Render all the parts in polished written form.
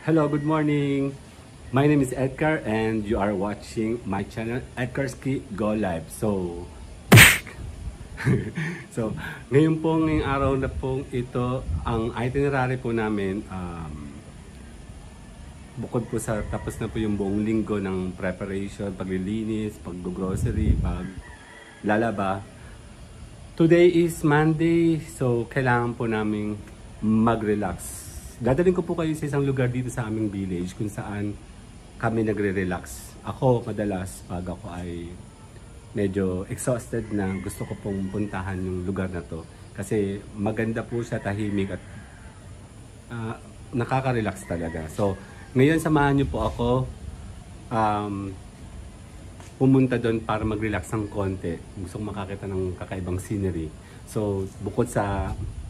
Hello, good morning. My name is Edgar and you are watching my channel Edgarski Go Live. So ngayong araw na pong ito, ang itinerary po namin, bukod po sa tapos na po yung buong linggo ng preparation, paglilinis, pag-grocery, paglalaba. Today is Monday, so kailangan po namin mag-relax. Dadalhin ko po kayo sa isang lugar dito sa aming village kung saan kami nagre-relax. Ako madalas pag ako ay medyo exhausted na, gusto ko pong puntahan yung lugar na to. Kasi maganda po siya, tahimik at nakaka-relax talaga. So ngayon samahan niyo po ako pumunta doon para mag-relax ng konti. Gusto kong makakita ng kakaibang scenery. So bukod sa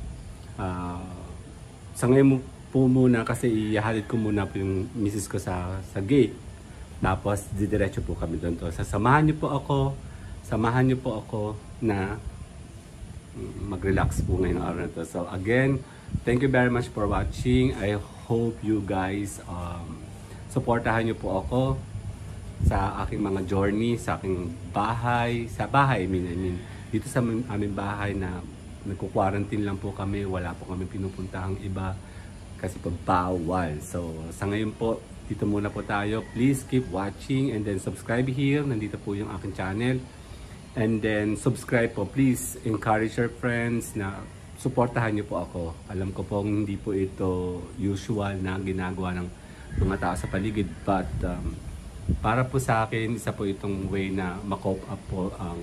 ngayon po muna, kasi ihahalid ko muna po yung misis ko sa gate. Tapos didiretso po kami doon to. Samahan niyo po ako na mag-relax po ngayong araw na to. So again, thank you very much for watching. I hope you guys supportahan niyo po ako sa aking mga journey, sa aking bahay, I mean dito sa aming bahay na nagko-quarantine lang po kami, wala po kami pinupuntahang iba kasi po bawal. So sa ngayon po, dito muna po tayo. Please keep watching and then subscribe here. Nandito po yung aking channel. And then subscribe po. Please encourage your friends na suportahan niyo po ako. Alam ko pong hindi po ito usual na ginagawa ng mga tao sa paligid, but para po sa akin, isa po itong way na ma-cope up po ang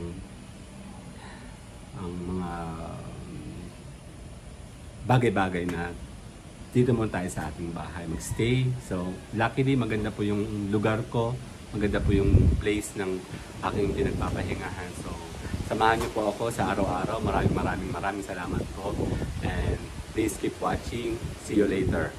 mga bagay-bagay na dito muna tayo sa ating bahay magstay. So luckily maganda po yung lugar ko, maganda po yung place ng aking pinagpapahingahan. So samahan niyo po ako sa araw-araw. Maraming salamat po, and please keep watching. See you later.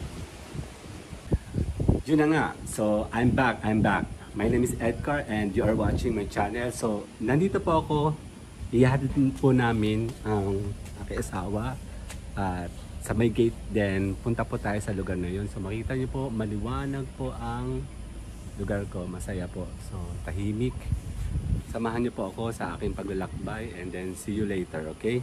Yun na nga. So I'm back. My name is Edgar and you are watching my channel. So nandito po ako. Ihahatid po namin ang aking asawa at sa may gate, then punta po tayo sa lugar na yun. So makita niyo po, maliwanag po ang lugar ko, masaya po. So tahimik. Samahan niyo po ako sa aking paglalakbay, and then see you later, okay?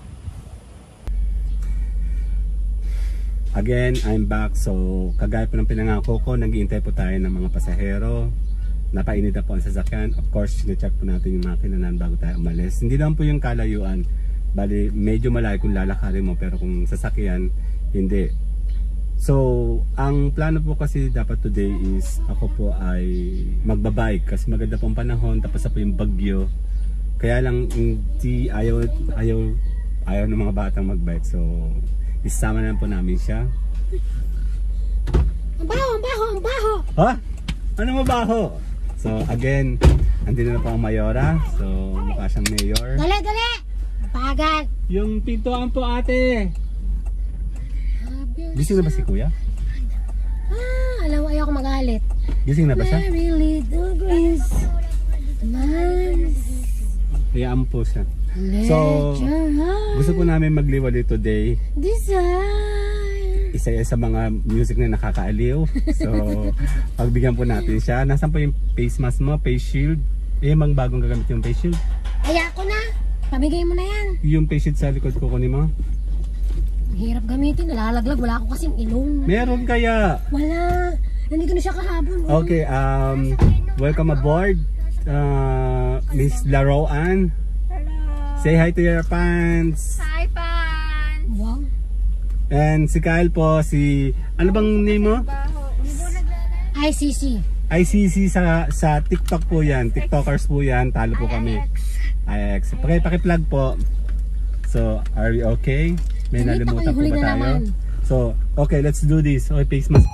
Again, I'm back. So kagaya po ng pinangako ko, nag-iintay po tayo ng mga pasahero. Napainit na po ang sasakyan. Of course, sine-check po natin yung makinan bago tayo umalis. Hindi lang po yung kalayuan. Bali, medyo malayo kung lalakarin mo, pero kung sasakyan, hindi. So, ang plano po kasi dapat today is ako po ay magbabike kasi maganda po ang panahon, tapos na po yung bagyo. Kaya lang hindi ayaw ng mga batang magbike. So, isama na po namin siya. Ang baho! Ha? Ano mabaho? So, again, andito na po ang Mayora. So, mukha siyang mayor. Dali! Pagan! Yung pintuan po, ate! Gising na ba si kuya? Alam mo, ayoko magalit. Gising na ba siya? Very little grace. Hayaan po siya. So, gusto po namin magliwali today. Desire. Isa sa mga music na nakakaaliw. So, pagbigyan po natin siya. Nasaan po yung face mask mo, face shield? Mang bagong gagamit yung face shield? Ayako na. Pamigay mo na yan. Yung face shield sa likod ko, kunin mo. Hirap gamitin, nalalaglag. Wala ako kasing ilong. Meron kaya? Wala. Nandito na siya kahapon. Okay, welcome aboard, Miss Laroan. Hello. Say hi to your fans. Hi, fans. Wow. And si Kyle po, ano bang name mo? ICC. ICC sa TikTok po yan. TikTokers po yan. Talo po kami. IX. Paki-plug po. So, are we okay? May nalimutan po ba tayo? So, okay, let's do this. Okay, face mask.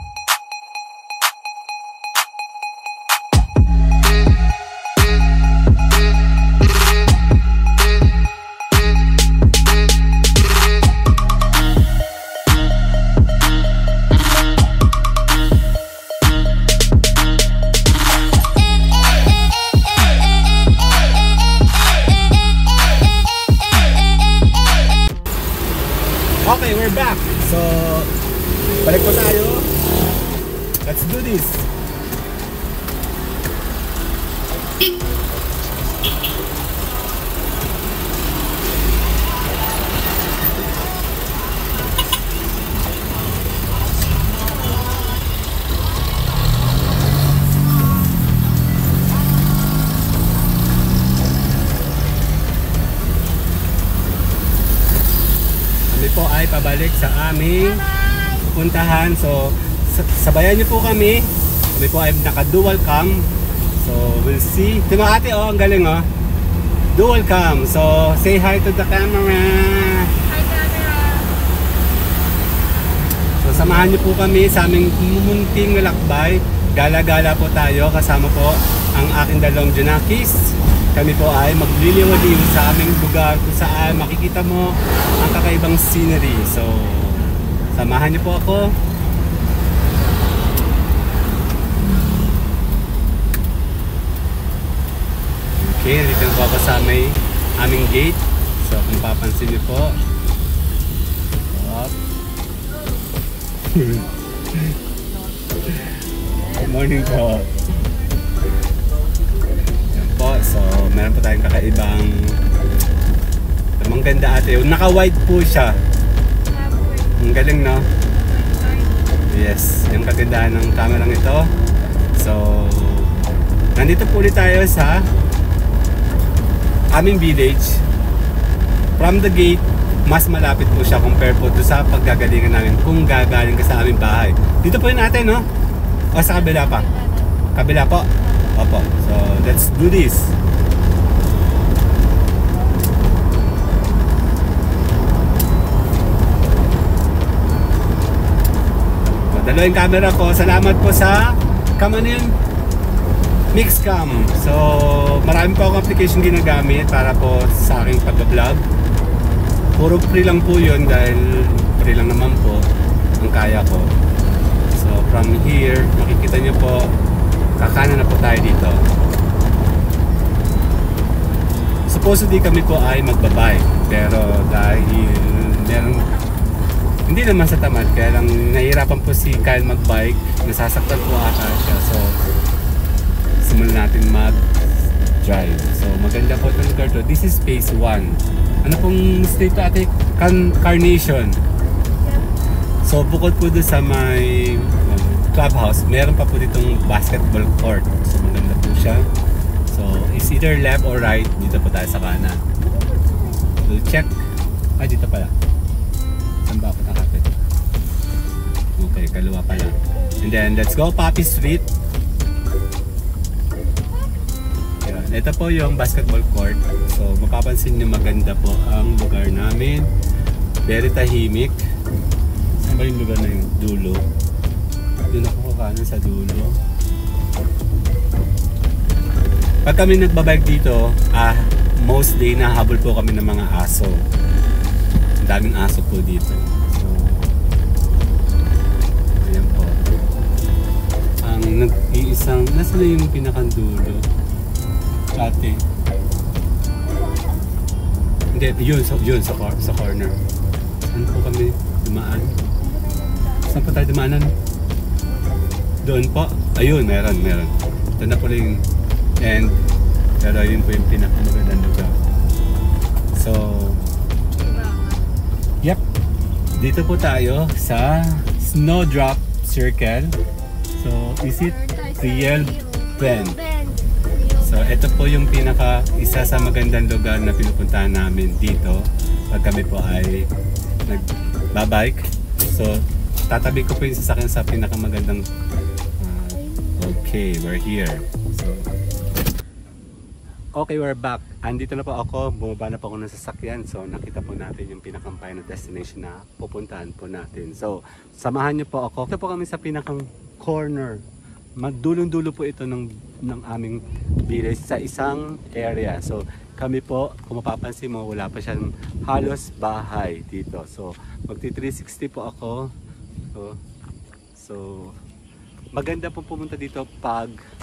Okay, we're back. So, balik po tayo. Let's do this! Kami po ay pabalik sa aming puntahan. So, sabayan niyo po kami. Kami po ay naka-dual cam. So, we'll see. Ito mga ate, oh, ang galing, oh. Dual cam. So, say hi to the camera. Hi, camera. So, samahan niyo po kami sa aming munting lakbay. Gala-gala po tayo. Kasama po ang aking dalawang Junakis. Kami po ay magliliwaliw sa aming lugar kung saan makikita mo ang kakaibang scenery. So, samahan niyo po ako. Okay, dito po ako sa may aming gate. So, kung papansin niyo po. Good morning po. Yan po. So, meron po tayong kakaibang ang ganda ate. Naka-white po siya. Ang galing, no? Yes, yung kagandahan ng kamerang ito. So, nandito po ulit tayo sa aming village. From the gate, mas malapit po siya compare po doon sa paggagalingan namin kung gagaling ka sa aming bahay. Dito po yun natin, no? O sa kabila pa? Kabila po? Opo. So, let's do this. So, dalawang camera po. Salamat po sa Kamanin Mixcam. So, marami po akong application ginagamit para po sa aking pag-vlog. Puro free lang po yun dahil free lang naman po ang kaya ko. So, from here, makikita nyo po, kakanan na po tayo dito. Supposedly kami po ay magbabike. Pero dahil meron, hindi naman sa tamad, kaya lang nahihirapan po si Kyle magbike. Nasasaktan po ata siya. So, simulan natin mag-drive. So, maganda po itong lugar to. This is phase 1. Ano pong state to ate? Carnation. So, bukod po doon sa may clubhouse, meron pa po ditong basketball court. So, maganda po siya. So, it's either left or right. Dito po tayo sa kanan. We'll check. Ay, dito pala. Saan ba ako nakapit? Okay, kaliwa pala. And then, let's go Poppy Street. Ito po yung basketball court. So, mapapansin nyo maganda po ang lugar namin. Very tahimik. Saan ba yung lugar na yung dulo? Doon ako kakanan sa dulo. Pag kami nagbabike dito, most day nahabol po kami ng mga aso. Ang daming aso po dito. So, ayan po. Ang nag-iisang, nasa na yung pinakandulo? Ate. Hindi, yun sa corner. Saan po kami dumaan? Saan po tayo dumaanan? Doon po. Ayun, meron. Ito na po yung end. Pero yun po yung pinakamagandang lugar. So, yep. Dito po tayo sa Snowdrop Circle. So, is it Riel Bend? So, ito po yung isa sa magandang lugar na pinupuntahan namin dito pag kami po ay nagbabike. So, tatabi ko po yung sasakyan sa pinakamagandang okay, we're here. So, okay, we're back. Andito na po ako, bumaba na po ako ng sasakyan. So, nakita po natin yung pinakampay na destination na pupuntahan po natin. So, samahan niyo po ako. Ito po kami sa pinakang corner. Magdulong-dulo po ito ng aming village sa isang area. So, kami po, kung mapapansin mo, wala pa siyang halos bahay dito. So, magti 360 po ako. So, maganda po pumunta dito pag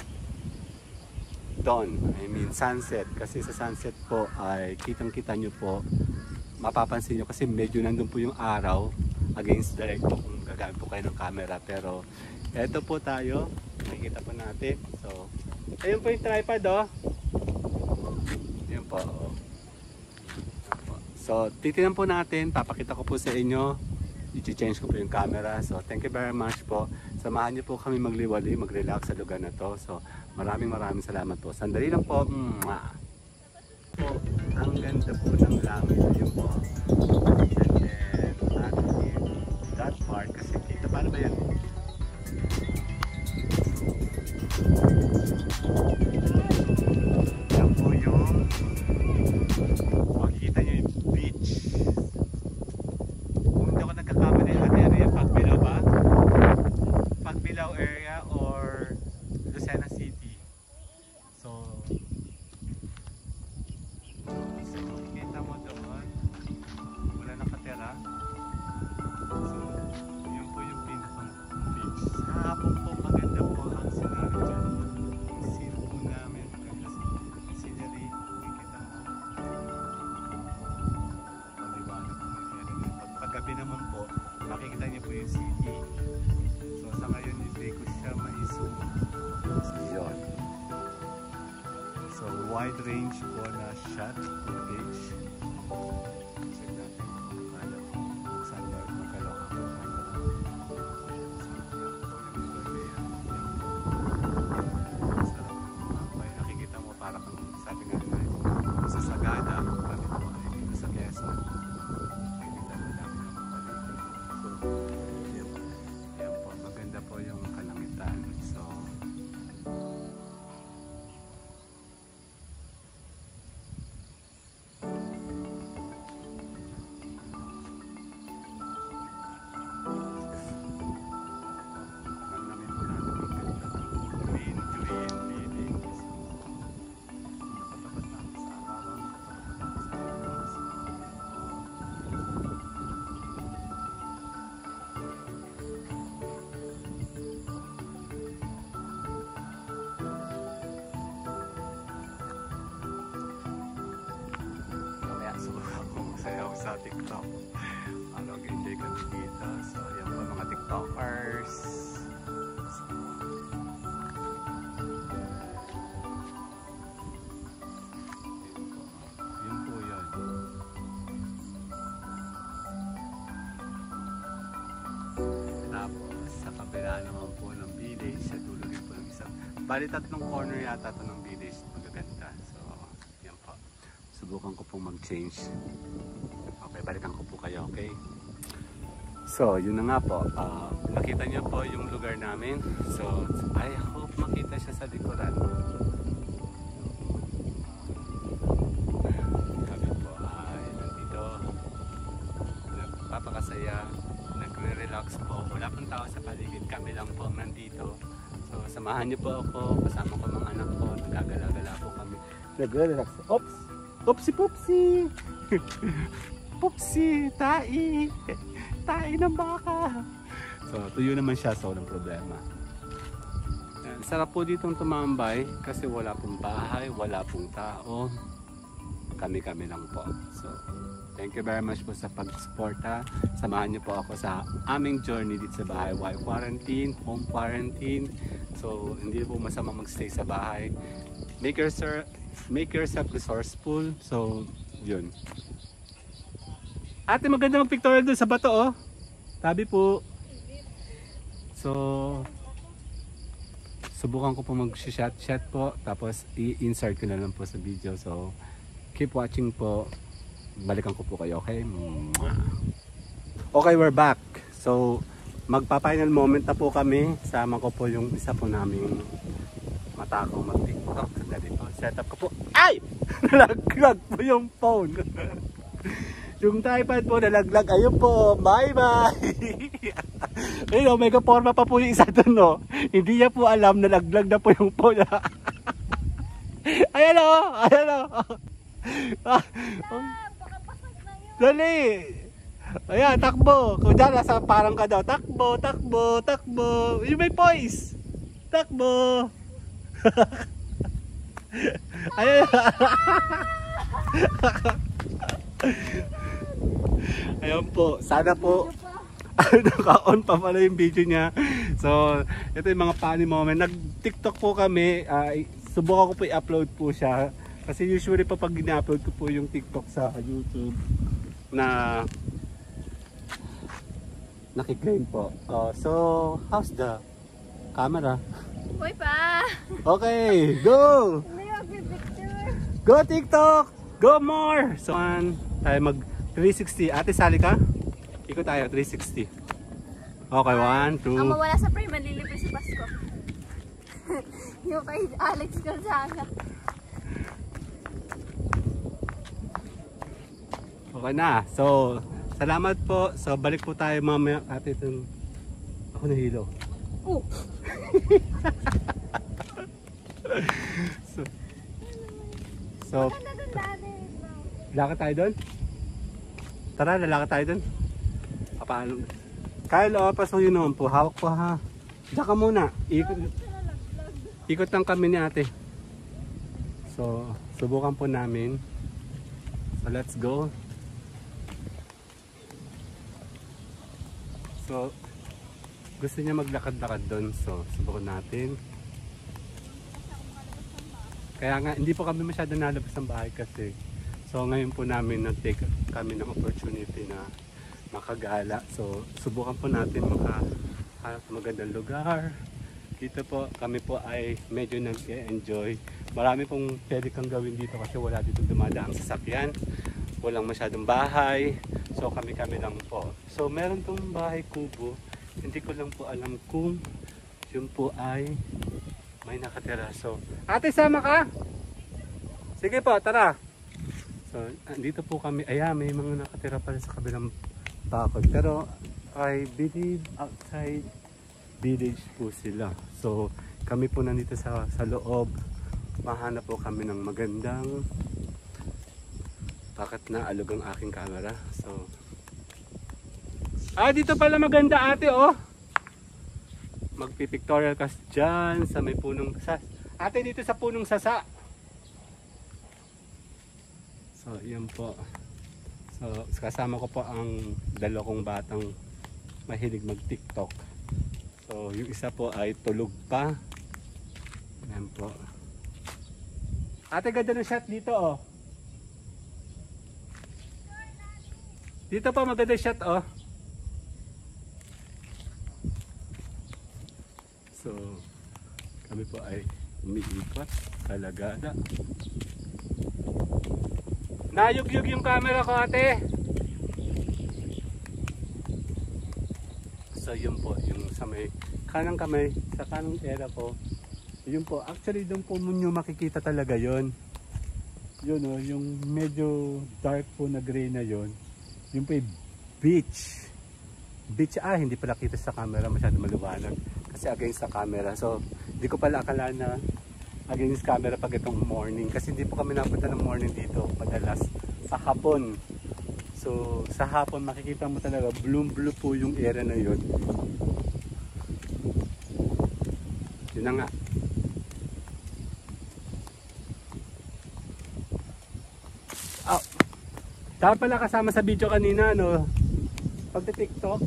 dawn, I mean sunset. Kasi sa sunset po ay kitang-kita nyo po, mapapansin nyo kasi medyo nandun po yung araw against the light po kung gagamit po kayo ng camera. Pero eto po tayo, makikita po natin. So, ayun po yung tripod, oh. Ayun po, oh. So, titignan po natin, papakita ko po sa inyo. I-change ko po yung camera. So, thank you very much po. Samahan niyo po kami magliwali, mag-relax sa lugar na to. So, maraming salamat po. Sandali lang po. Po, ang ganda po ng langit. Ayun po. And then, that part, kasi kita, paano ba yan? Yan po yung makikita nyo yung beach. Kung hindi ako nagkakamali, at area Pagbilao ba? Pagbilao area or Lucena City. So makikita mo doon, wala nakatira. So yun po yung pinakang beach. Sa hapon po maganda po ang scenario dyan. Yung scene po namin, maganda scenery, makikita mo. Paliwanag po yung area. Paggabi naman po, makikita niyo po yung city. So sa ngayon hindi ko siya ma-zoom. So yun. So wide range po na shot ng beach. Check natin kung paano saan ba magkaloka po. Nakikita mo para kung sabi nga nila sa Sagada, kami po ay dito sa Quezon. Nakikita mo lang yung paligid. So yan po, maganda po yung kalangitan. So sayaw sa TikTok. Mag-enjoy kami dito. So, yan po mga TikTokers. So, yun po yun. Tapos, sa kabila naman po ng village, sa dulo rin po ng isang. Bali, tatlong corner yata ito ng village. Magaganda. So, yan po. Subukan ko pong mag-change. Okay, balikan ko po kayo, okay? So, yun na nga po. Nakita niyo po yung lugar namin. So, I hope makita siya sa likuran. Kami po ay nandito. Nagpapakasaya. Nagre-relax po. Wala pong tao sa paligid. Kami lang po nandito. So, samahan niyo po ako. Kasama ko mga anak ko. Nagagala-gala po kami. Nagre-relax. Oops! Popsi! Popsi! Tai! Tai ng baka! So, tuyo naman siya. So, walang problema. Sarap po ditong tumambay kasi wala pong bahay, wala pong tao. Kami-kami lang po. So, thank you very much po sa pag-suporta. Samahan niyo po ako sa aming journey dito sa bahay. While quarantine, home quarantine. So, hindi po masama magstay sa bahay. Make yourself resourceful. So, yun. Ate, maganda mag-pictorial doon sa bato, oh. Tabi po. So, subukan ko po mag-shot po. Tapos, i-insert ko na lang po sa video. So, keep watching po. Balikan ko po kayo, okay? Okay, we're back. So, magpa-final moment na po kami. Sama ko po yung isa po naming matakaw mag-tiktok. Sandali po. Setup ko po. Ay! Nalaglag po yung phone. Yung tripod po nalaglag. Ayun po. Bye-bye! Ayun, may kaporma pa po yung isa doon, no? Hindi niya po alam na nalaglag na po yung phone. Ayan o! Ayan o! Dali! Ayan, takbo! Kung dyan, nasa parang ka daw. Takbo, takbo, takbo! Yung may poise! Takbo! Ayan! Ayan po, sana po Naka-on pa pala yung video niya. So, ito yung mga funny moment. Nag-TikTok po kami. Subukan ko po i-upload po siya. Kasi usually pa pag gina-upload ko po yung TikTok sa YouTube na nakiklaim po. So, how's the camera? Hoy pa! Okay, go! Hindi mag-picture. Go TikTok! Go more! So, tayo mag 360. Ate, sali ka? Ikot tayo, 360. Okay, 1, 2. Ang mawala sa frame, manlilibre si Pasko. Yung kay Alex Gonzaga. Okay na. So, salamat po. So, balik po tayo mamaya. Ate, itong... Ako nahilo. Oh! So, lakad tayo doon? Tara, lalakad tayo doon. Paano? Kyle, pasuyo naman po. Hawak po ha. Diyan ka muna. Ikot lang kami ni ate. So, subukan po namin. So, let's go. So, gusto niya maglakad-lakad doon. So, subukan natin. Kaya nga, hindi po kami masyado nalabas ng bahay kasi. So, ngayon po namin nag-take kami ng opportunity na makagala. So, subukan po natin makahanap ng magandang lugar. Dito po, kami po ay medyo nag-enjoy. Marami pong pwede kang gawin dito kasi wala dito dumadaang sasakyan. Walang masyadong bahay. So, kami-kami lang po. So, meron tong bahay kubo. Hindi ko lang po alam kung yun po ay may nakatira. So, ate, sama ka? Sige po, tara. So, dito po kami. Ayan, may mga nakatira pala sa kabilang bakod. Pero, I believe outside village po sila. So, kami po nandito sa loob. Mahanap po kami ng magandang. Bakit na alog ang aking camera? So, dito pala maganda ate, oh. Magpipictorial ka dyan sa may punong sasa. Ate, dito sa punong sasa. So, yan po. So, kasama ko po ang dalawang batang mahilig mag-TikTok. So, yung isa po ay tulog pa. Yan po. Ate, ganda ng shot dito, oh. Dito po maganda shot, oh. So, kami po ay umiikot, kalagada. Nayugyug yung camera ko, ate. So, yun po, yung sa may kanang kamay, sa kanang era ko. Yun po, actually doon po nyo makikita talaga yun. Yun o, yung medyo dark po na gray na yun. Yun po yung beach. Beach, hindi pala kita sa camera, masyado maluwanag. Kasi against the camera. So, hindi ko pala akala na against camera pag itong morning. Kasi hindi po kami napunta ng morning dito. Madalas sa hapon. So, sa hapon makikita mo talaga blue po yung area na yun. Yun na nga. Dapat pala kasama sa video kanina, no? Pagti-TikTok.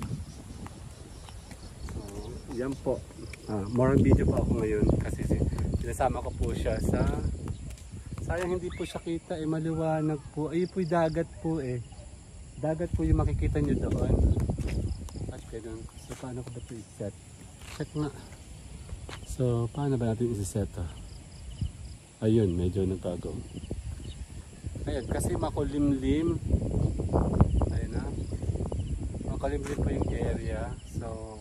Yan po. More video po ako ngayon kasi sinasama ko po siya sa sayang hindi po siya kita maliwanag po. Ayun po yung dagat po dagat po yung makikita nyo doon at ganun. So paano ko ba ito i-set? Check nga. So paano ba natin i-set ayun, medyo nagbago. Ayun, kasi makulimlim. Ayun na. Makulimlim po yung area. So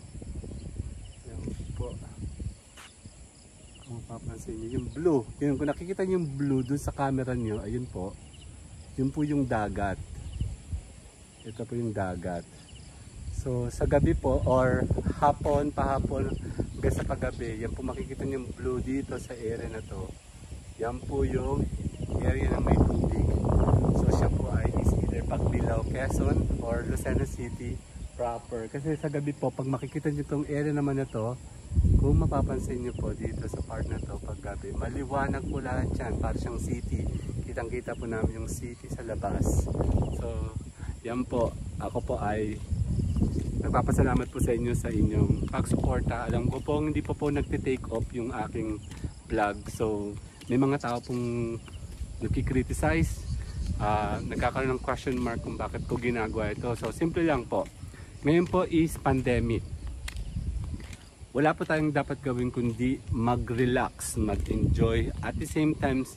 kung mapapansin nyo, yung blue, yun, kung nakikita nyo yung blue dun sa camera nyo, ayun po, yun po yung dagat. Ito po yung dagat. So sa gabi po or hapon, pahapon hanggang sa paggabi, yan po makikita nyo yung blue dito sa area na to. Yan po yung area na may tubig. So siya po ay is either Pagbilao, Quezon or Lucena City proper. Kasi sa gabi po, pag makikita nyo itong area naman na to, kung mapapansin nyo po dito sa part na to pag gabi, maliwanag po lahat yan, para siyang city. Kitang kita po namin yung city sa labas. So yan po, ako po ay nagpapasalamat po sa inyo sa inyong pagsuporta. Alam ko po hindi pa po nagte-take off yung aking vlog. So may mga tao pong nagki-criticize, nagkakaroon ng question mark kung bakit ko ginagawa ito. So simple lang po. Ngayon po is pandemic. Wala po tayong dapat gawin kundi mag-relax, mag-enjoy. At the same time,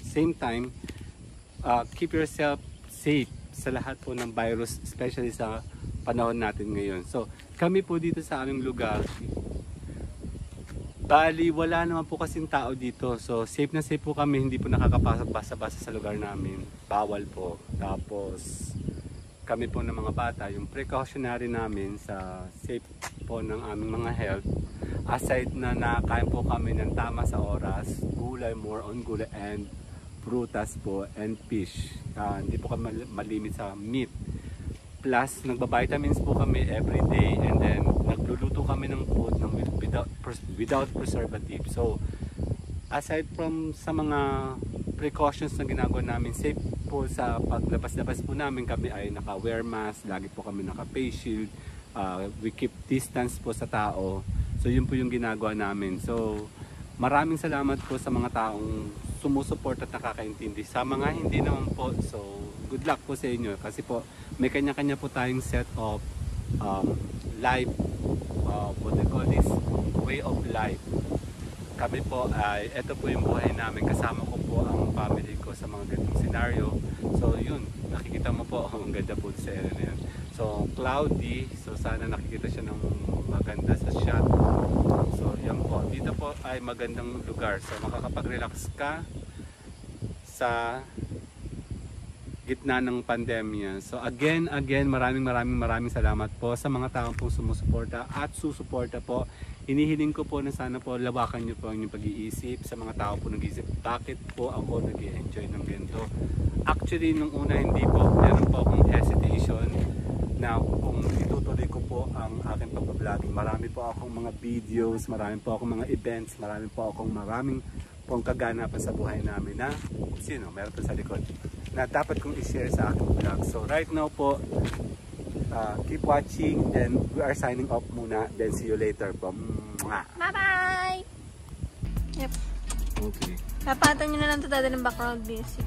keep yourself safe sa lahat po ng virus, especially sa panahon natin ngayon. So kami po dito sa aming lugar, bali wala naman po kasing tao dito. So safe na safe po kami, hindi po nakakapasok basa-basa sa lugar namin. Bawal po. Tapos kami po ng mga bata, yung precautionary namin sa safe po ng aming mga health. Aside na nakakain po kami ng tama sa oras, gulay, more on gulay and prutas po and fish. Hindi po kami malimit sa meat. Plus, nagba-vitamins po kami every day and then nagluluto kami ng food without preservative. So, aside from sa mga precautions na ginagawa namin, safe po sa paglabas-labas po namin, kami ay naka-wear mask, lagi po kami naka-face shield, we keep distance po sa tao. So yun po yung ginagawa namin. So maraming salamat po sa mga taong sumusuport at nakakaintindi. Sa mga hindi naman po, so good luck po sa inyo. Kasi po may kanya-kanya po tayong set of life, what they call this, way of life. Kami po ay, ito po yung buhay namin. Kasama ko po ang family ko sa mga ganitong scenario. So yun, nakikita mo po, ang ganda po sa area na yun. So cloudy, so sana nakikita siya ng maganda sa shot. So yan po, dito po ay magandang lugar. So makakapag-relax ka sa gitna ng pandemya. So again, maraming salamat po sa mga taong pong sumusuporta at susuporta po. Hinihiling ko po na sana po lawakan nyo po ang inyong pag-iisip sa mga tao po nag-iisip, bakit po ako nag-i-enjoy ng ganito. Actually, nung una hindi po, meron po akong hesitation na kung itutuloy ko po ang aking pag-vlogging. Marami po akong mga videos, marami po akong mga events, maraming pong kaganapan sa buhay namin na sino, meron po sa likod na dapat kong i-share sa aking vlog. So right now po, keep watching, then we are signing off muna, then see you later po. Bye-bye! Yep. Okay. Napatan nyo na lang ito dati ng background music.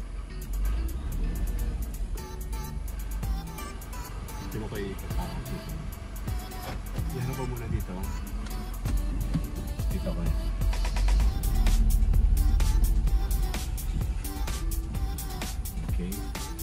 Hindi mo kayo ipapakot dito. Yan po muna dito. Dito ko. Okay.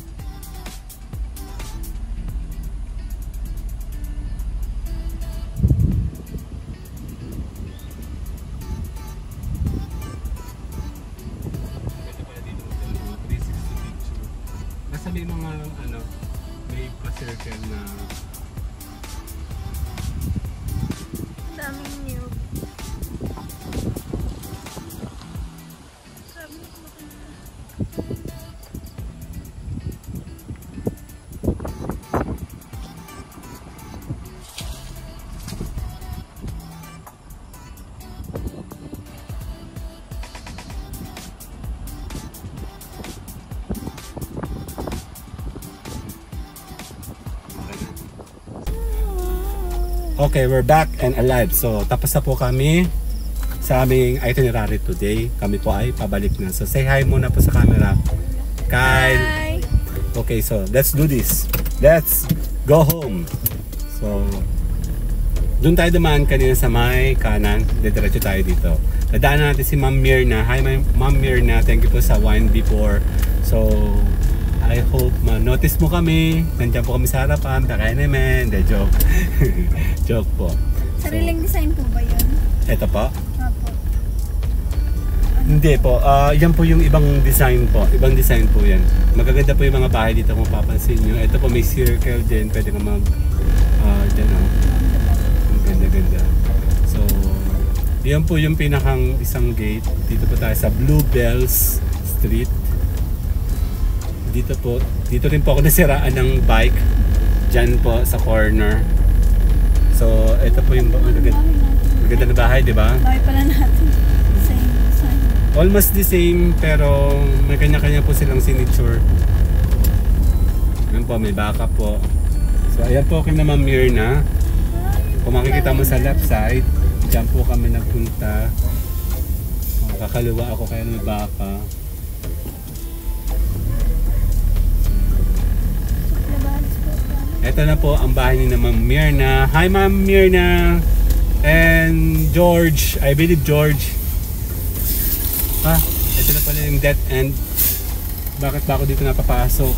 May mga ano, may pa-circle na daming new. Sabi ko okay, we're back and alive. So, tapos na po kami sa aming itinerary today. Kami po ay pabalik na. So, say hi muna po sa camera. Kyle. hi! Okay, so let's do this. Let's go home. So, doon tayo dumaan kanina sa may kanan. Diretso tayo dito. Dadaanan natin si Ma'am Mirna. Hi, Ma'am Mirna. Thank you po sa wine before. So, I hope ma-notice mo kami. Nandiyan po kami sa harapan. Kakain naman. De joke. Joke po. Sariling design po ba yun? Ito po? Opo. Hindi po. Yan po yung ibang design po. Ibang design po yan. Magaganda po yung mga bahay dito kung papansin nyo. Ito po may circle din. Pwede ka mag... dyan o. Ang ganda-ganda. So, yan po yung pinakang isang gate. Dito po tayo sa Bluebells Street. Dito rin po ako nasiraan ng bike dyan po sa corner. So ito po yung maganda na bahay, di ba? Bahay pala natin. Same design. Almost the same, pero may kanya-kanya po silang signature. Yan po, may baka po. So ayan po kay na Ma'am Mirna. Kung makikita mo sa left side, dyan po kami nagpunta. Kakaliwa ako kaya may baka. Ito na po ang bahay ni Ma'am Mirna. Hi Ma'am Mirna! And George, I believe George. Ito na pala yung dead end. Bakit ba ako dito napapasok?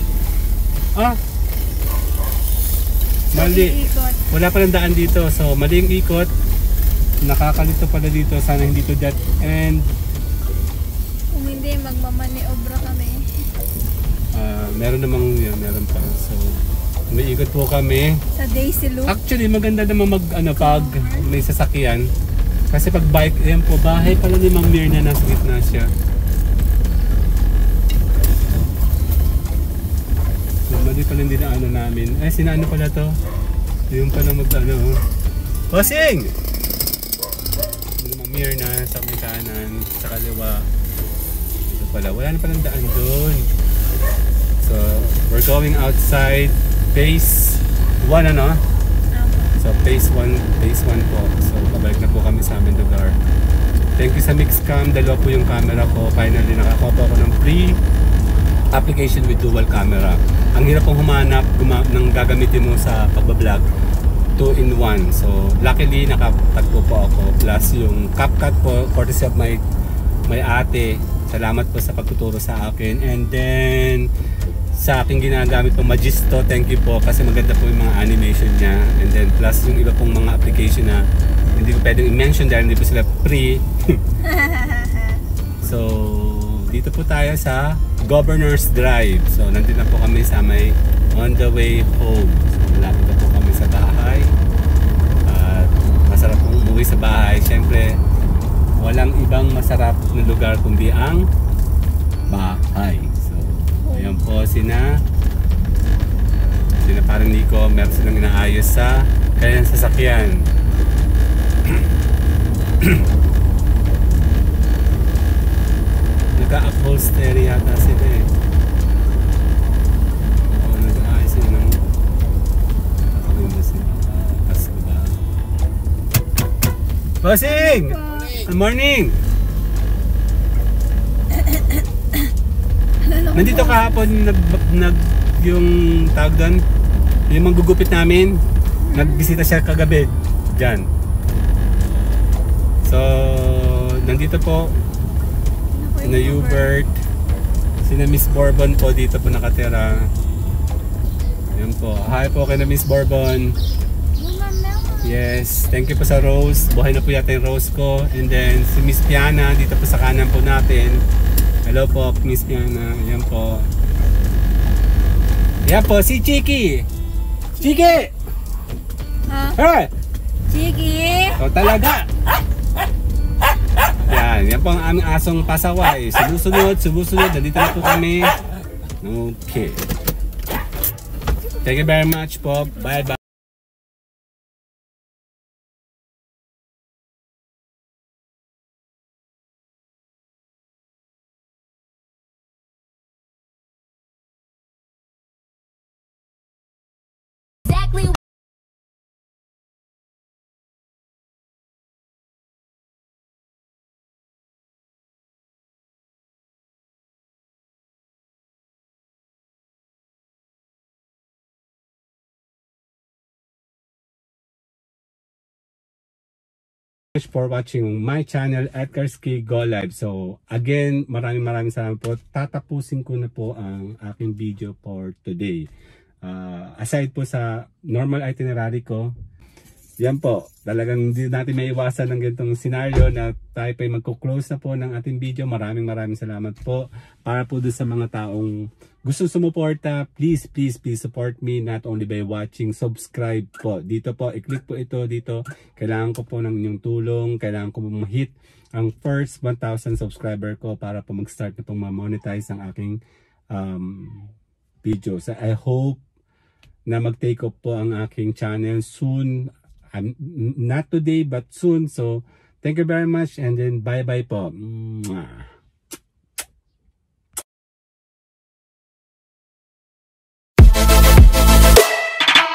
Mali. Wala palang daan dito. So mali yung ikot. Nakakalito pala dito. Sana hindi to dead end. Kung hindi, magmamaniobra kami. Meron namang yun. Meron pa. So may ikot po kami. Sa Daisy Loop. Actually maganda naman pag may sasakyan. Kasi pag bike, ayan po, bahay pala ni Ma'am Mirna, nasa gitna siya. Mali pala hindi na namin. Sinaano pala to? Yung pala Bossing! Ma'am Mirna, sa may kanan, sa kaliwa. Ito pala, wala na palang daan doon. So, we're going outside. Phase 1 So phase 1 po. So babalik na po kami sa aming lugar. Thank you sa Mixcam. Dalawa po yung camera ko. Finally nakakuha po ako ng free application with dual camera. Ang hirap pong humanap ng gagamitin mo sa pagbablog. 2-in-1. So luckily nakatagpo po ako. Plus yung CapCut po, courtesy of my ate. Salamat po sa pagtuturo sa akin. And then sa aking ginagamit po Magisto, thank you po kasi maganda po yung mga animation niya. And then plus yung iba pong mga application na hindi ko pwedeng i-mention dahil hindi po sila free. So dito po tayo sa Governor's Drive. So nandito na po kami sa may on the way home. So malapit na po kami sa bahay. At masarap pong umuwi sa bahay. Siyempre walang ibang masarap na lugar kundi ang bahay. Ayan po sina parang Nico, meron silang inaayos sa kanyang sasakyan. Naka-upholstery yata sila eh. Nag-aayos sila ng kakaganda sila. Pasko ba? Bossing! Good morning! Nandito kahapon yung tawag doon, yung manggugupit namin, nagbisita siya kagabi dyan. So nandito po sina Hubert, sina Miss Bourbon po dito po nakatira. Yan po, hi po kay na Miss Bourbon. Yes, thank you po sa rose. Buhay na po yata yung rose ko. And then si Miss Piana dito po sa kanan po natin. Hello po, Miss Piana. Yan po. Yan po, si Chiki. Chiki! Hey! Chiki! O talaga! Yan po ang aming asong pasaway. Sumusunod. Nandito na po kami. Okay. Thank you very much po. Bye-bye. For watching my channel Edgarski Go Live. So again, maraming salamat po. Tatapusin ko na po ang aking video for today. Aside po sa normal itinerary ko, yan po, talagang hindi natin may iwasan ng ganitong scenario na tayo pa magko-close na po ng ating video. Maraming salamat po. Para po doon sa mga taong gusto sumuporta, please support me not only by watching, subscribe po. Dito po, i-click po ito dito. Kailangan ko po ng inyong tulong. Kailangan ko po ma-hit ang first 1,000 subscriber ko para po mag-start na pong ma-monetize ang aking video. So I hope na mag-take off po ang aking channel soon. Not today but soon. So thank you very much and then bye bye po. Mwah.